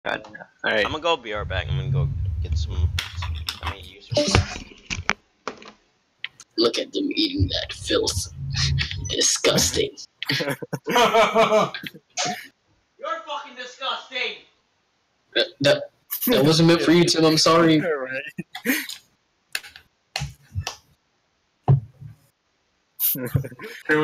God, alright. I'm gonna go be right back. I'm gonna go get some users. Look at them eating that filth. Disgusting. You're fucking disgusting! That wasn't meant for you, Tim. I'm sorry. Alright.